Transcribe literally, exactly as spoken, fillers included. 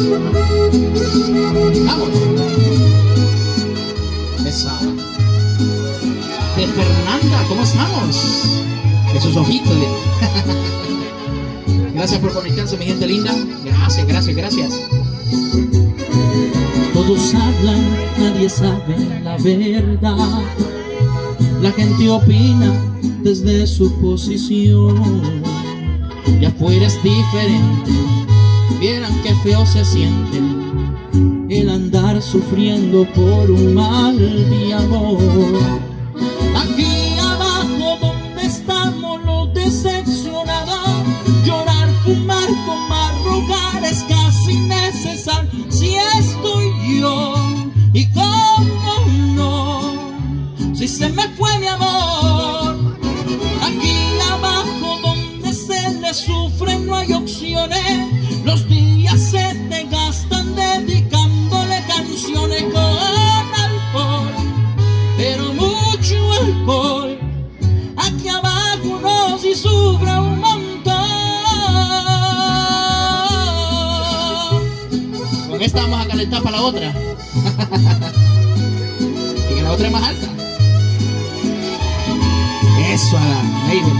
Vamos. Esa. De Fernanda, ¿cómo estamos? De sus ojitos. Gracias por conectarse, mi gente linda. Gracias, gracias, gracias. Todos hablan, nadie sabe la verdad. La gente opina desde su posición. Y afuera es diferente. Vieran qué feo se siente el andar sufriendo por un mal de amor. Aquí abajo donde estamos los decepcionados, llorar, fumar, tomar, rogar es casi necesario. Si estoy yo, y cómo no, si se me fue mi amor. Aquí abajo donde se le sufre no hay opciones. Los días se te gastan dedicándole canciones con alcohol, pero mucho alcohol. Aquí abajo uno sí sufre un montón. Con esta vamos a calentar para la otra. Y que la otra es más alta. Eso, a la